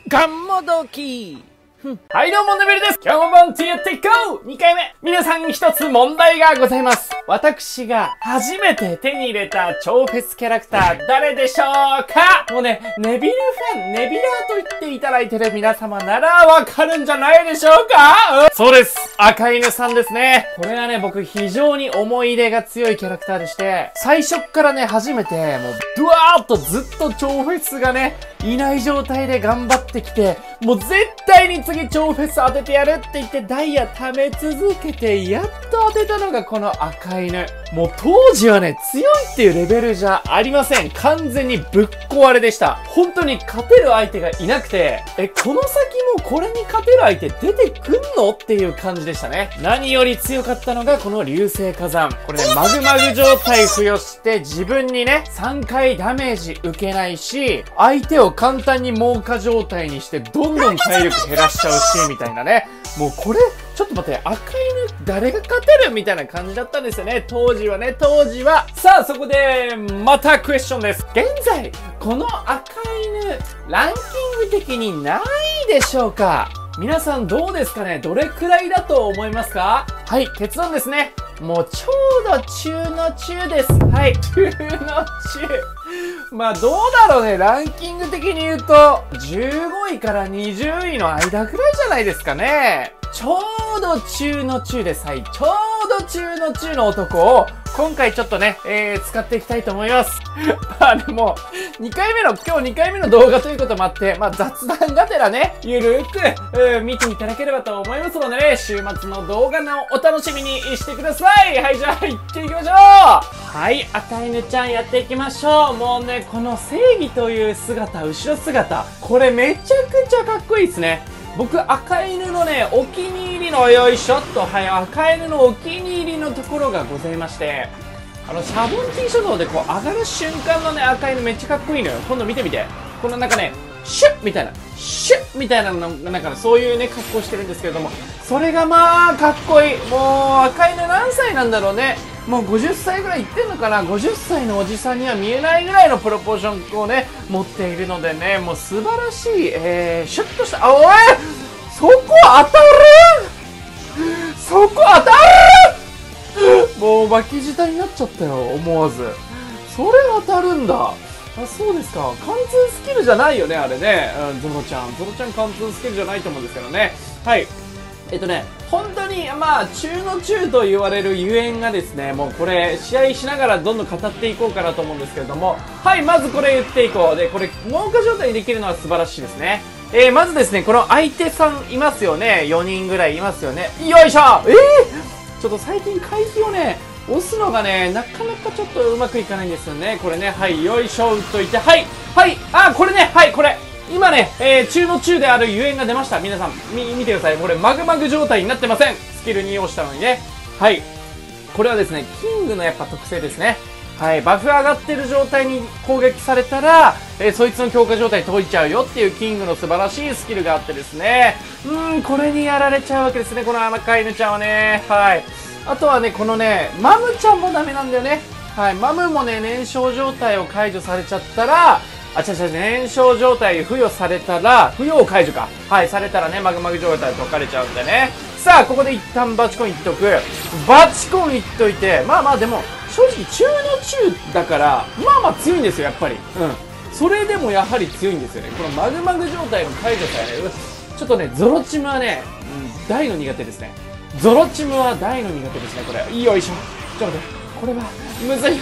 ガンモドキはいどうも、ネビルです。今日もボンとやっていこう !2 回目皆さん一つ問題がございます。私が初めて手に入れた超フェスキャラクター誰でしょうか？もうね、ネビルファン、ネビラーと言っていただいてる皆様ならわかるんじゃないでしょうか？そうです。赤犬さんですね。これはね、僕非常に思い入れが強いキャラクターでして、最初っからね、初めて、もう、ドワーっとずっと超フェスがね、いない状態で頑張ってきて、もう絶対に次超フェス当ててやるって言ってダイヤ貯め続けて、やっと当てたのがこの赤犬。もう当時はね、強いっていうレベルじゃありません。完全にぶっ壊れでした。本当に勝てる相手がいなくて、この先もこれに勝てる相手出てくんのっていう感じでしたね。何より強かったのがこの流星火山。これね、マグマグ状態付与して自分にね、3回ダメージ受けないし、相手を簡単に猛化状態にしてどんどん体力減らしちゃうし、みたいなね。もうこれ、ちょっと待って、赤犬誰が勝てるみたいな感じだったんですよね。当時はね、当時は。さあ、そこで、またクエスチョンです。現在、この赤犬、ランキング的に何位でしょうか？皆さんどうですかね？どれくらいだと思いますか？はい、結論ですね。もうちょうど中の中です。はい、中の中。まあどうだろうね。ランキング的に言うと、15位から20位の間くらいじゃないですかね。ちょうど中の中です。はい。ちょうど中の中の男を、今回ちょっとね、使っていきたいと思います。まあでも、今日2回目の動画ということもあって、まあ雑談がてらね、ゆるーく、見ていただければと思いますのでね、週末の動画のお楽しみにしてください。はい、じゃあ行っていきましょう。はい、赤犬ちゃんやっていきましょう。もうね、この正義という姿、後ろ姿、これめちゃくちゃかっこいいですね。僕、赤犬のね、お気に入りの、よいしょっと、はい、赤犬のお気に入りのところがございまして、シャボンティ諸島でこう上がる瞬間のね、赤犬めっちゃかっこいいのよ。今度見てみて。このなんかね、シュッみたいな、シュッみたいなの、なんかそういうね、格好してるんですけれども、それがまあ、かっこいい。もう、赤犬何歳なんだろうね。もう50歳ぐらいいってんのかな。50歳のおじさんには見えないぐらいのプロポーションをね、持っているのでね、もう素晴らしい、シュッとした、おいそこ当たるそこ当たるもう巻き舌になっちゃったよ、思わず。それ当たるんだ。あ、そうですか。貫通スキルじゃないよね、あれね。ゾロちゃん貫通スキルじゃないと思うんですけどね。はい。本当に、まあ、中の中と言われるゆえんがですね、もうこれ、試合しながらどんどん語っていこうかなと思うんですけれども、はい、まずこれ言っていこう。で、これ、猛化状態にできるのは素晴らしいですね。まずですね、この相手さんいますよね。4人ぐらいいますよね。よいしょちょっと最近回避をね、押すのがね、なかなかちょっとうまくいかないんですよね。これね、はい、よいしょ、打っといて、はい、はい、あ、これね、はい、これ。今ね、中の中であるゆえんが出ました。皆さん、見てください。これ、マグマグ状態になってません。スキル2をしたのにね。はい。これはですね、キングのやっぱ特性ですね。はい。バフ上がってる状態に攻撃されたら、そいつの強化状態解いちゃうよっていうキングの素晴らしいスキルがあってですね。これにやられちゃうわけですね。この赤犬ちゃんはね。はい。あとはね、このね、マムちゃんもダメなんだよね。はい。マムもね、燃焼状態を解除されちゃったら、燃焼状態付与されたら、付与を解除か。はい、されたらね、マグマグ状態解かれちゃうんでね。さあ、ここで一旦バチコンいっとく。バチコンいっといて、まあまあでも、正直中の中だから、まあまあ強いんですよ、やっぱり。それでもやはり強いんですよね。このマグマグ状態の解除さえね、ちょっとね、ゾロチムはね、大の苦手ですね。ゾロチムは大の苦手ですね、これ。よいしょ。ちょっと待って、これは、むずい。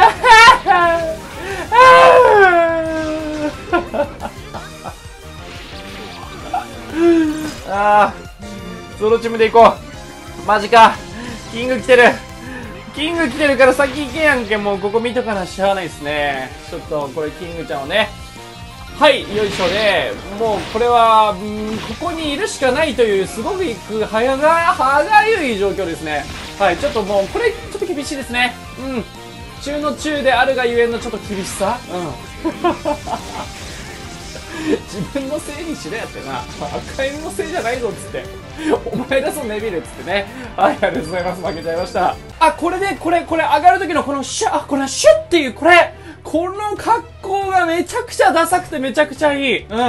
ゾロチムで行こう。マジか。キング来てる。キング来てるから先行けやんけ。もうここ見とかなしゃあないですね。ちょっとこれキングちゃんをね。はい、よいしょで、もうこれは、ここにいるしかないというすごく歯がゆい状況ですね。はい、ちょっともうこれちょっと厳しいですね。中の中であるがゆえのちょっと厳しさ。自分のせいにしろやってな。赤犬のせいじゃないぞっつって。お前だぞネビルっつってね。はい、ありがとうございます。負けちゃいました。あ、これで、これ上がる時のこのシュッ、これシュッっていう、この格好がめちゃくちゃダサくてめちゃくちゃいい。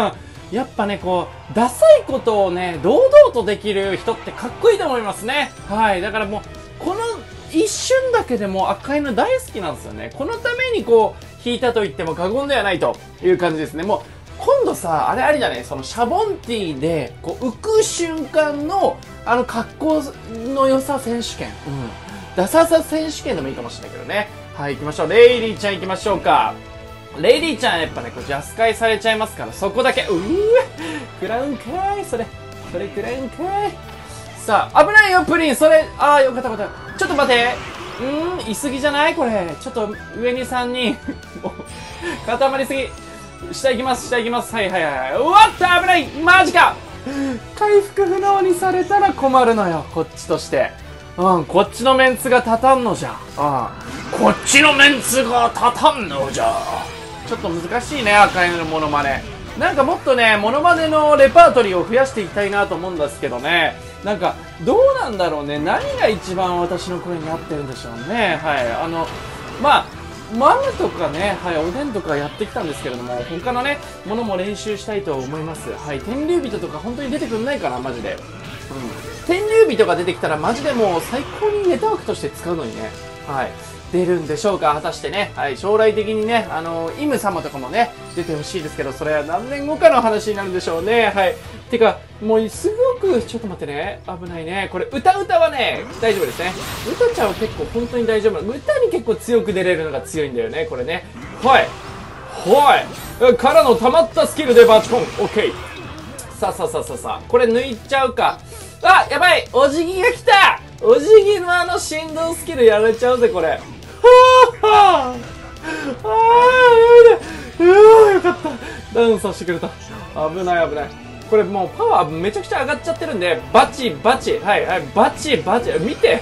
やっぱね、こう、ダサいことをね、堂々とできる人ってかっこいいと思いますね。はい。だからもう、この一瞬だけでも赤いの大好きなんですよね。このためにこう、引いたと言っても過言ではないという感じですね。もう、今度さ、あれありだね、そのシャボンティーで、こう、浮く瞬間の、格好の良さ選手権。ダサさ選手権でもいいかもしれないけどね。はい、行きましょう。レイリーちゃん行きましょうか。レイリーちゃんやっぱね、こう、ジャス会されちゃいますから、そこだけ、クラウンかーい、それクラウンかーい。さあ、危ないよ、プリン、それ、よかったよかった。ちょっと待て。言い過ぎじゃないこれ。ちょっと、上に3人。もう、固まりすぎ。下行きます、下行きます。はい。うわっと危ないマジか回復不能にされたら困るのよ、こっちとして。こっちのメンツが立たんのじゃ。こっちのメンツが立たんのじゃ。ちょっと難しいね、赤いのモノマネ。なんかもっとね、モノマネのレパートリーを増やしていきたいなと思うんですけどね。なんか、どうなんだろうね。何が一番私の声に合ってるんでしょうね。はい。マムとかね、はい、おでんとかやってきたんですけれども、他のね、ものも練習したいと思います。はい、天竜人とか本当に出てくんないかな、マジで。天竜人が出てきたらマジでもう最高にネタ枠として使うのにね。はい。出るんでしょうか果たしてね。はい。将来的にね、イム様とかもね、出てほしいですけど、それは何年後かの話になるんでしょうね。はい。てか、もうすごく、ちょっと待ってね。危ないね。これ、歌はね、大丈夫ですね。歌ちゃんは結構本当に大丈夫。歌に結構強く出れるのが強いんだよね、これね。はい。からの溜まったスキルでバチコン。オッケー。さあ。これ抜いちゃうか。やばいお辞儀が来たお辞儀の振動スキルやられちゃうぜ、これ。よかった。ダウンさせてくれた。危ない。これもうパワーめちゃくちゃ上がっちゃってるんで、バチ。はい、バチ。見て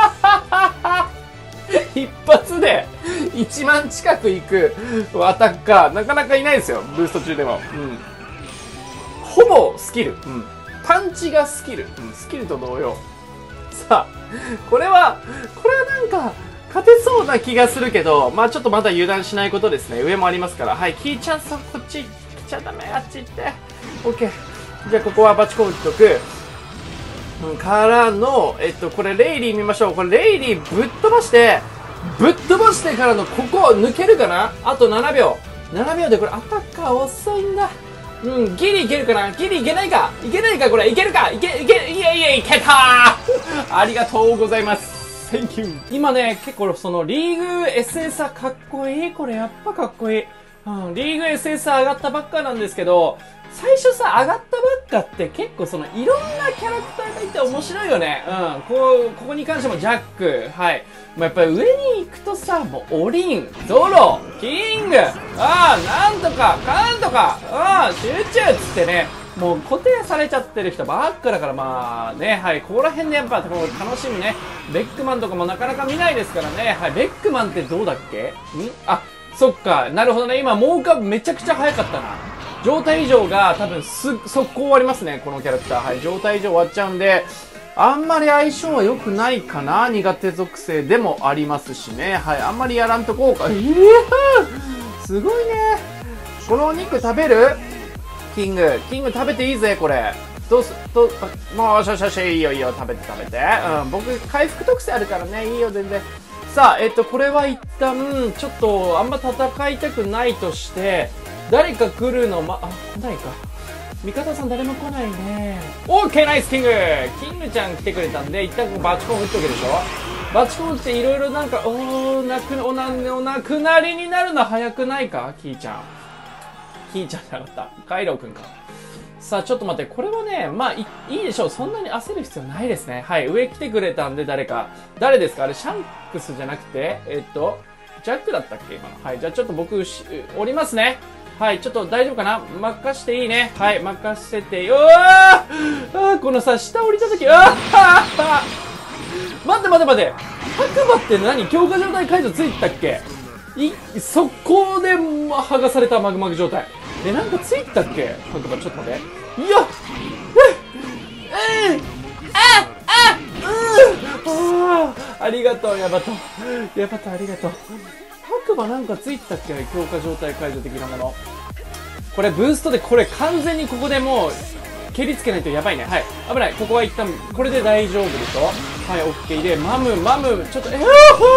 一発で1万近くいくアタッカー、なかなかいないですよ、ブースト中でも。ほぼスキル。パンチがスキル。スキルと同様。さあ、これはなんか、勝てそうな気がするけど、ちょっとまだ油断しないことですね。上もありますから。はい、キーちゃんさん、こっち来ちゃダメ。あっち行って。オッケー。じゃあ、ここはバチコン打っとく。からの、これ、レイリー見ましょう。これ、レイリーぶっ飛ばしてからの、ここ、抜けるかなあと7秒。7秒でこれ、アタッカー遅いんだ。ギリいけるかなギリいけないかこれ。いけるかいけたーありがとうございます。Thank you。今ね、結構そのリーグ SSR かっこいい。これやっぱかっこいい。リーグ SSR 上がったばっかなんですけど、最初さ、上がったばっかって結構そのいろんなキャラクターがいて面白いよね。ここに関してもジャック。はい。やっぱり上に行くとさ、もうオリン、ゾロ、キング、なんとか、集中っつってね、もう固定されちゃってる人ばっかだからはい、ここら辺でやっぱ楽しむね。ベックマンとかもなかなか見ないですからね。はい、ベックマンってどうだっけ？そっか、なるほどね。今、モーカーめちゃくちゃ早かったな。状態異常が多分速攻終わりますね、このキャラクター。はい、状態異常終わっちゃうんで、あんまり相性は良くないかな。苦手属性でもありますしね。はい、あんまりやらんとこうか。すごいね。このお肉食べる？キング食べていいぜ、これ。もう、いいよ、食べて。僕、回復特性あるからね、いいよ、全然。さあ、これは一旦、ちょっと、あんま戦いたくないとして、誰か来るの、来ないか。味方さん誰も来ないね。オーケーナイスキングちゃん来てくれたんで、一旦バチコン打っとけでしょ。バチコンっていろいろなんか、お亡くなりになるの早くないかキーちゃんじゃなかった。カイロウくんか。さあ、ちょっと待って。これはね、いいでしょう。そんなに焦る必要ないですね。はい、上来てくれたんで誰ですかあれ、シャンクスじゃなくて、ジャックだったっけ今の。はい、じゃあちょっと僕、降りますね。はい、ちょっと大丈夫かな任していいね。はい、任せてよーこのさ、下降りたとき、待って。白馬って何強化状態解除ついたっけ速攻で剥がされたマグマグ状態。なんかついたっけ白馬ちょっと待って。ありがとう、ヤバトありがとう。白馬なんかついたっけ強化状態解除的なもの。 これブーストでこれ完全にここでもう、蹴りつけないとやばいね。はい。危ない。ここは一旦、これで大丈夫でしょ。はい、オッケーで、マム、ちょっと、オッケー、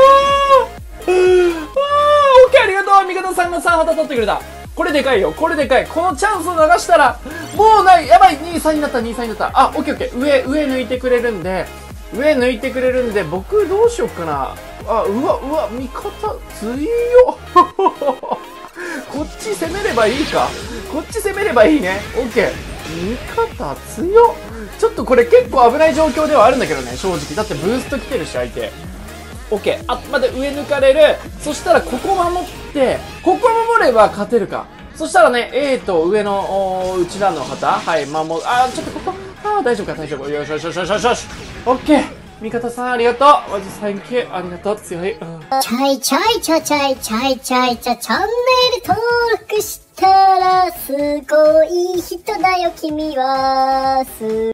ありがとう。味方さんが3旗取ってくれた。これでかいよ。これでかい。このチャンスを流したら、もうない。やばい。2、3になった、2、3になった。あ、オッケーオッケー。上抜いてくれるんで、僕どうしよっかな。あ、うわ、味方強っ。こっち攻めればいいか。こっち攻めればいいね。オッケー。味方強っ。ちょっとこれ結構危ない状況ではあるんだけどね、正直。だってブースト来てるし、相手。オッケー。あ、まだ上抜かれる。そしたらここ守って、ここ守れば勝てるか。そしたらね、A と上の、内段の旗。はい、ちょっとここ。大丈夫か、大丈夫。よし。オッケー。味方さん、ありがとう。マジサンキュー。ありがとう。強い。 チャイチャイチャチャイチャイチャイチャチャンネル登録したらすごい人だよ君は。